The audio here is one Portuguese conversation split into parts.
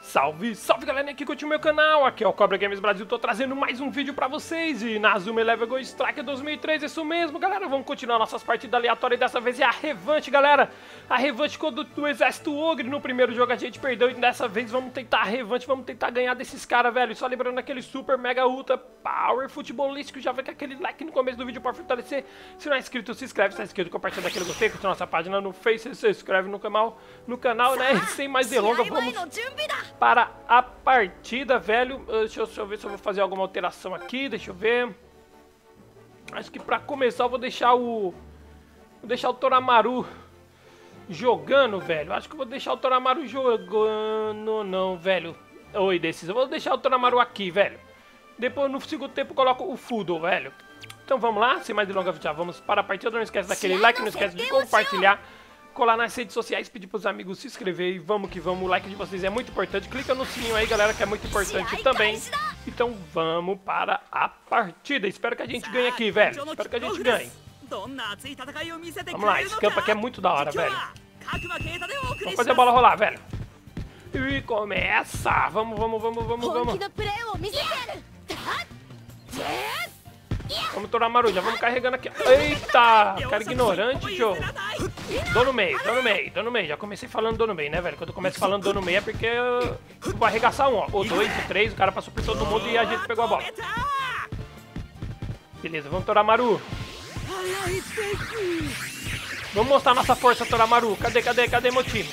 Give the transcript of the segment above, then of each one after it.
Salve, salve galerinha que curte o meu canal, aqui é o Cobra Games Brasil, tô trazendo mais um vídeo pra vocês e na Azuma Eleven Go Strike 2003, isso mesmo galera, vamos continuar nossas partidas aleatórias e dessa vez é a revanche galera, a revanche do Exército Ogre. No primeiro jogo a gente perdeu e dessa vez vamos tentar a revanche, vamos tentar ganhar desses caras velho, só lembrando aquele super mega ultra power futebolístico, já vem com aquele like no começo do vídeo pra fortalecer, se não é inscrito se inscreve, se é inscrito compartilha daquele gostei, curte nossa página no Face, se inscreve no canal né, e sem mais delongas vamos para a partida, velho. Deixa eu ver se eu vou fazer alguma alteração aqui, deixa eu ver. Acho que pra começar eu vou deixar o Toramaru jogando, velho. Acho que eu vou deixar o Toramaru jogando, não, velho. Oi, desses. Eu vou deixar o Toramaru aqui, velho. Depois, no segundo tempo, eu coloco o Fudo, velho. Então vamos lá, sem mais delongas, já vamos para a partida. Não esquece daquele like, não esquece de compartilhar. Colar nas redes sociais, pedir pros amigos se inscrever e vamos que vamos, o like de vocês é muito importante, clica no sininho aí galera que é muito importante também, então vamos para a partida, espero que a gente ganhe aqui velho, espero que a gente ganhe, vamos lá, esse campo aqui é muito da hora velho, vamos fazer a bola rolar velho, e começa, vamos, vamos Toramaru, já vamos carregando aqui. Eita, cara ignorante, tio. Dou no meio. Já comecei falando dou no meio, né, velho? Quando eu começo falando dou no meio é porque eu vou arregaçar um, ó. O 2, o 3, o cara passou por todo mundo e a gente pegou a bola. Beleza, vamos Toramaru. Vamos mostrar nossa força, Toramaru. Cadê meu time?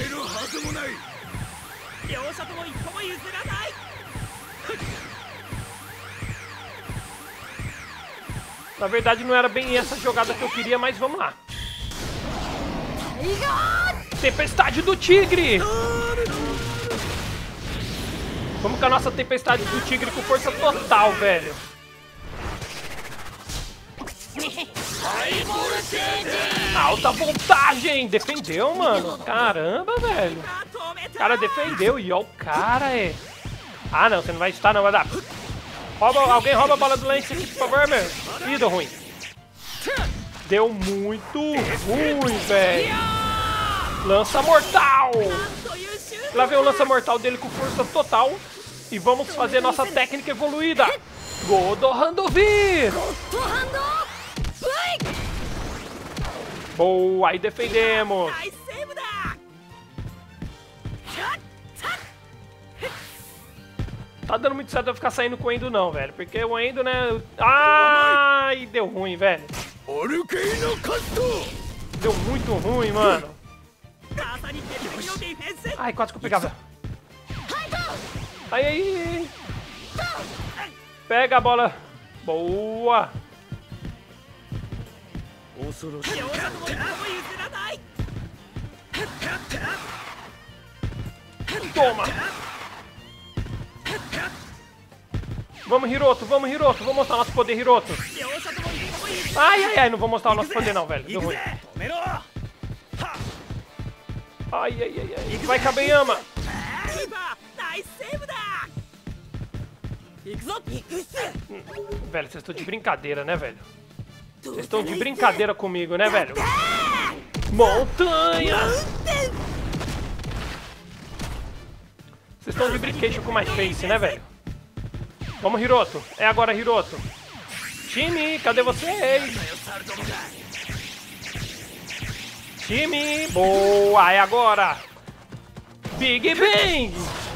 Na verdade não era bem essa jogada que eu queria, mas vamos lá. Tempestade do Tigre! Vamos com a nossa Tempestade do Tigre com força total, velho. Alta voltagem! Defendeu, mano. Caramba, velho. O cara defendeu e ó o cara é... Ah, não, você não vai estar não, vai dar... Alguém rouba a bola do lance aqui, por favor, meu. Ih, deu ruim. Deu muito ruim, velho. Lança mortal. Lá vem o lança mortal dele com força total. E vamos fazer nossa técnica evoluída. Godohandovir. Boa, aí defendemos. Tá dando muito certo eu ficar saindo com o Endo não, velho. Porque o Endo, né... Ai, deu ruim, velho. Deu muito ruim, mano. Ai, quase que eu pegava. Aí. Pega a bola. Boa. Toma. Vamos, Hiroto. Vamos mostrar nosso poder, Hiroto. Ai, não vou mostrar o nosso poder não, velho. Deu ruim. Ai. Vai, Kabeyama. Velho, vocês estão de brincadeira, né, velho? Vocês estão de brincadeira comigo, né, velho? Montanha! Vocês estão de brinquedo com mais face, né, velho? Vamos, Hiroto. É agora, Hiroto. Time, cadê vocês? Time, boa, é agora. Big Bang.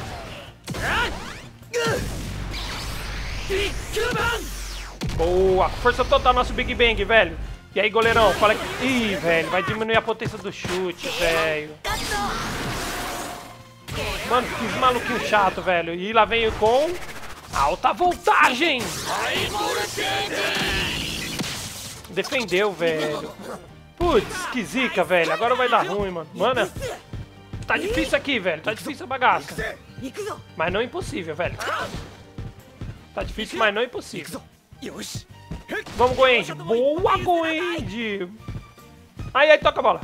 Boa, força total nosso Big Bang, velho. E aí, goleirão, fala que... Ih, velho, vai diminuir a potência do chute, velho. Mano, que maluquinho chato, velho. E lá vem com... Alta voltagem! Defendeu, velho. Putz, que zica, velho. Agora vai dar ruim, mano. Mano, tá difícil aqui, velho. Tá difícil a bagaça. Mas não é impossível, velho. Tá difícil, mas não é impossível. Vamos, Goenji. Boa, Goenji. Aí, toca a bola.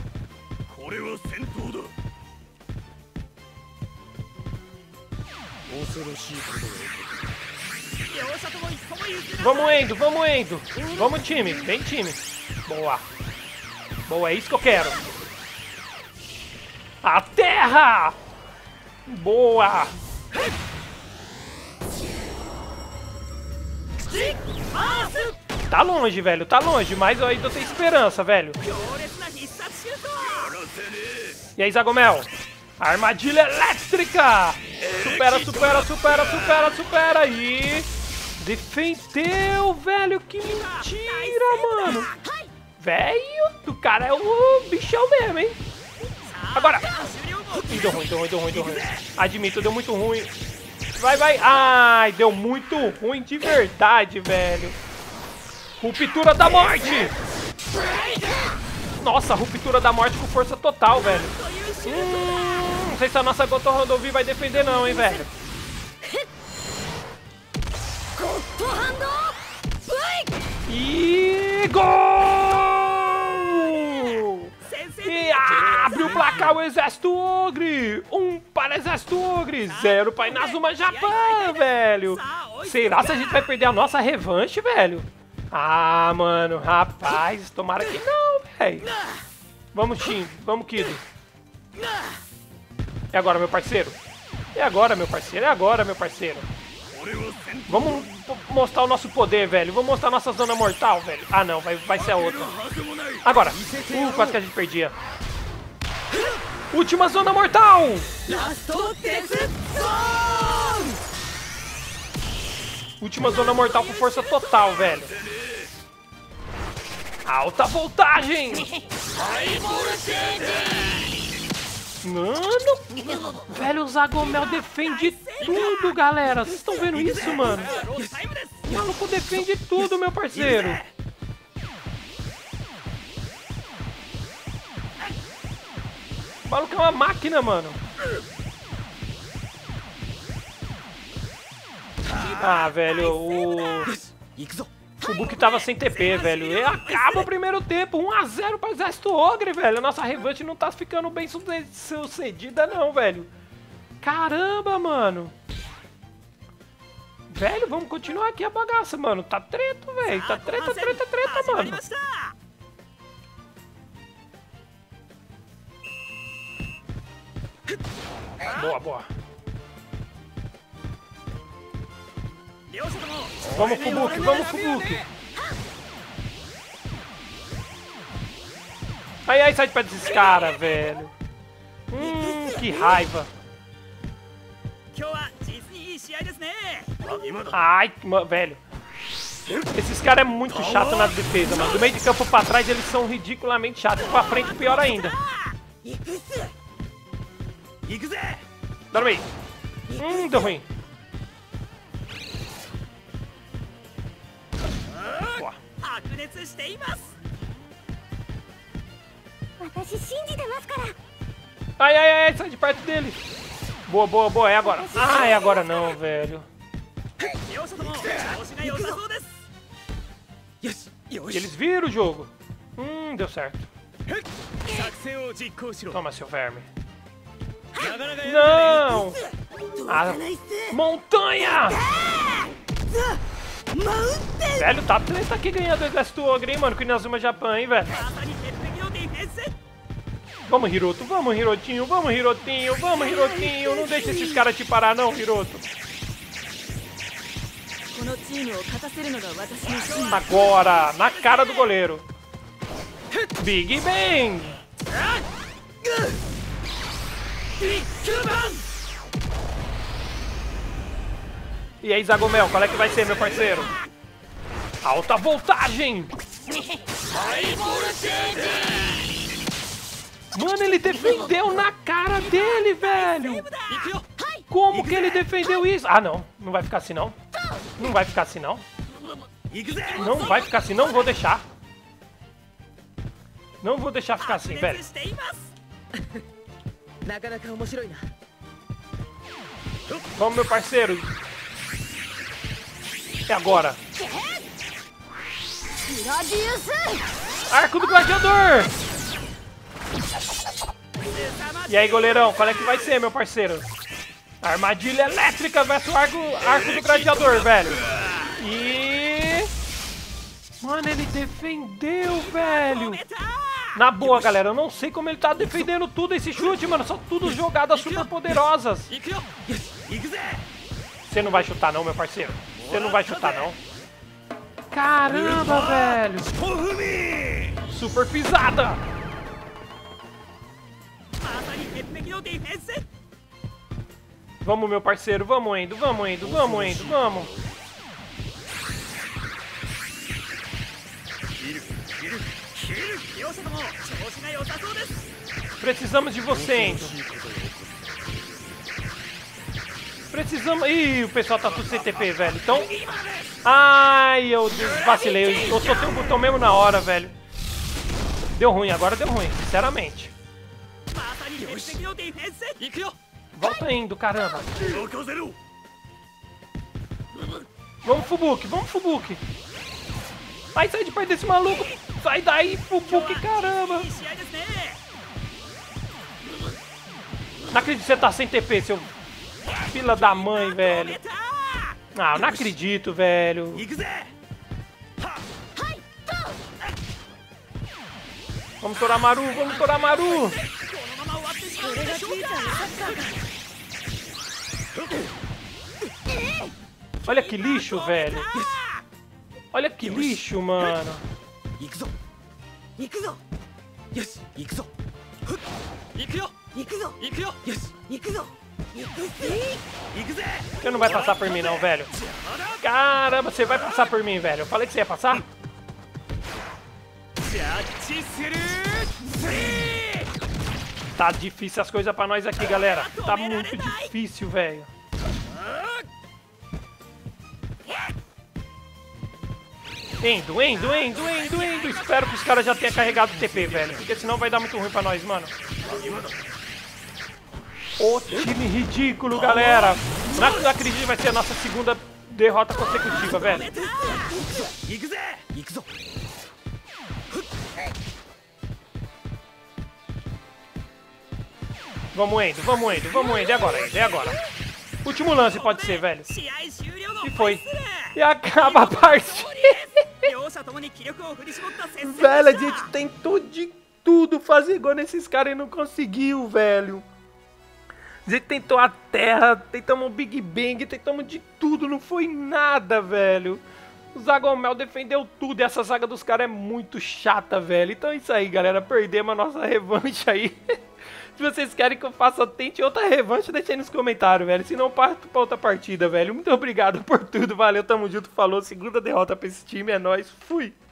Vamos, Endo. Vamos, time. Vem, time. Boa. Boa, é isso que eu quero. A terra! Boa! Tá longe, velho, tá longe, mas eu ainda tenho esperança, velho. E aí, Zagomel? Armadilha elétrica! Supera, supera, supera, supera, supera! E... defendeu, velho! Que mentira, mano! Velho, o cara é o bichão mesmo, hein? Agora! Ih, deu ruim, deu ruim, deu ruim, deu ruim. Admito, deu muito ruim. Vai, vai! Ai, deu muito ruim de verdade, velho! Ruptura da morte! Nossa, ruptura da morte com força total, velho. Não sei se a nossa Goto Handovi vai defender não, hein, velho. E gol! E abre o placar o Exército Ogre! 1 para Exército Ogre, 0 para Inazuma Japan, velho. Será que a gente vai perder a nossa revanche, velho? Ah, mano, rapaz, tomara que não, velho. Vamos, Tim, vamos, Kido. É agora, meu parceiro. É agora, meu parceiro, é agora, meu parceiro. Vamos mostrar o nosso poder, velho. Vamos mostrar a nossa zona mortal, velho. Ah, não, vai ser a outra. Agora. Quase que a gente perdia. Última zona mortal. Última zona mortal com força total, velho. Alta voltagem. Mano, velho, o Zagomel defende tudo, galera. Vocês estão vendo isso, mano? O maluco defende tudo, meu parceiro. O maluco é uma máquina, mano. Ah, velho, o Fubuki tava sem TP, velho. E acaba o primeiro tempo, 1 a 0 para o Exército Ogre, velho. A nossa revanche não tá ficando bem sucedida, não, velho. Caramba, mano. Velho, vamos continuar aqui a bagaça, mano. Tá treta, velho. Tá treta, treta, treta, mano. Boa, boa. Vamos, Fubuki, vamos, Fubuki. Ai, ai, sai de perto desses caras, velho. Que raiva. Ai, velho. Esses caras é muito chato na defesa, mano. Do meio de campo pra trás eles são ridiculamente chatos. Pra frente, pior ainda. Dá no meio. Deu ruim. Boa. Ai, ai, ai, sai de perto dele. Boa, boa, boa, é agora. Ah, é agora não, velho. E eles viram o jogo. Deu certo. Toma, seu verme. Não! A montanha! Velho, tá treta aqui ganhando o Exército Ogre, hein, mano, com o Inazuma Japan, hein, velho. Vamos, Hiroto, vamos, Hirotinho, vamos, Hirotinho, vamos, Hirotinho. Não deixa esses caras te parar, não, Hiroto. Agora, na cara do goleiro. Big Bang! E aí, Zagomel, qual é que vai ser, meu parceiro? Alta voltagem! Mano, ele defendeu na cara dele, velho! Como que ele defendeu isso? Ah, não. Não vai ficar assim, não. Não vai ficar assim, não. Não vai ficar assim, não vou deixar. Não vou deixar ficar assim, velho. Vamos, meu parceiro. É agora. Arco do Gladiador. E aí, goleirão, qual é que vai ser, meu parceiro? Armadilha elétrica versus arco do Gladiador, velho. E... mano, ele defendeu, velho. Na boa, galera, eu não sei como ele tá defendendo tudo esse chute, mano. São tudo jogadas super poderosas. Você não vai chutar não, meu parceiro. Você não vai chutar não. Caramba, velho. Super pisada. Vamos, meu parceiro. Vamos, Endo. Vamos, Endo. Vamos, Endo. Vamos. Precisamos de você, Endo. Precisamos... Ih, o pessoal tá tudo sem TP, velho. Então... Ai, eu vacilei. Eu soltei o botão mesmo na hora, velho. Deu ruim, agora deu ruim, sinceramente. Volta indo, caramba. Vamos, Fubuki, vamos, Fubuki. Sai de perto desse maluco. Sai daí, Fubuki, caramba. Não acredito que você tá sem TP, seu fila da mãe, velho. Ah, não acredito, velho. Vamos, Toramaru, vamos, Toramaru. Olha que lixo, velho. Olha que lixo, mano. Você não vai passar por mim não, velho. Caramba, você vai passar por mim, velho. Eu falei que você ia passar. Tá difícil as coisas pra nós aqui, galera. Tá muito difícil, velho. Endo. Espero que os caras já tenham carregado o TP, velho. Porque senão vai dar muito ruim pra nós, mano. O time ridículo, galera. Não acredito que vai ser a nossa segunda derrota consecutiva, velho. Vamos, Endo. E agora, Endo? E agora? Último lance pode ser, velho. E foi. E acaba a partida. Velho, a gente tentou de tudo fazer igual nesses caras e não conseguiu, velho. A gente tentou a terra, tentamos o Big Bang, tentamos de tudo, não foi nada, velho. O Zagomel defendeu tudo e essa saga dos caras é muito chata, velho. Então é isso aí, galera. Perdemos a nossa revanche aí. Se vocês querem que eu faça, tente outra revanche, deixa aí nos comentários, velho. Se não, parto pra outra partida, velho. Muito obrigado por tudo, valeu, tamo junto, falou. Segunda derrota pra esse time, é nóis, fui!